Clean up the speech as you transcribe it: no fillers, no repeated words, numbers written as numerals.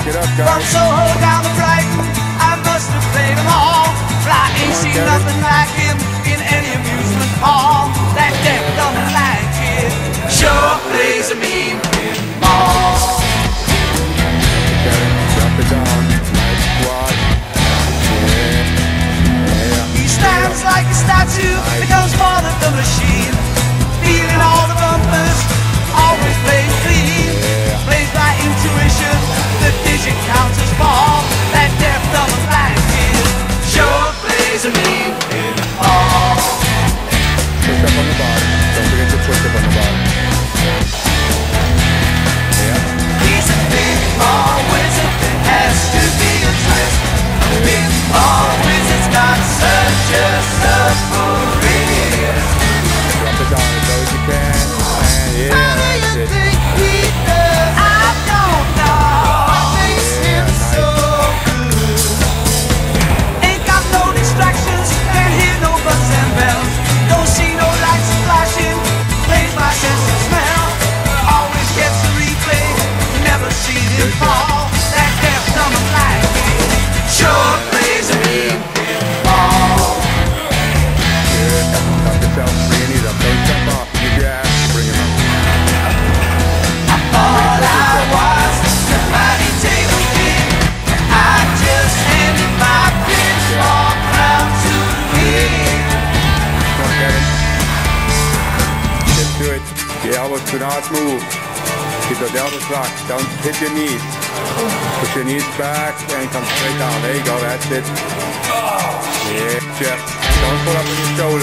Get up, guys. From Soho down to Brighton, I must have played them all. But I ain't seen nothing like him in any amusement park. That deaf, dumb, and blind kid sure plays a mean pinball. Drop it down. Nice squat. Yeah. He stands like a statue, becomes part of the machine. Feeling all the bumpers, always playing clean. Plays by intuition, the digit counts as ball. That deaf, dumb, and blind kid sure plays a mean pinball. Push up on the bottom. Don't forget to push up on the bottom. Yeah. He's a pinball wizard, there has to be a twist. A pinball wizard's got such a submarine. Drop it down as low as you can. And yeah, that's it. Think he does? I don't know. What makes him so good? Ain't got no distractions, can't hear no buzzes and bells. Don't see no lights flashing, plays by sense of smell. Always gets a replay, never seen him fall. That deaf, dumb, and blind kid sure plays a mean pinball. Good. Tuck yourself, bring your knees up. Don't jump off. Use your ass to bring him up. All I was the mighty table king. I just handed my pinball crown to him. Come on, Kevin. Get to it. The elbows do not move. Keep those elbows locked. Don't hit your knees. Push your knees back and come straight down. There you go. That's it. Yeah, Jeff. Don't pull up on your shoulder.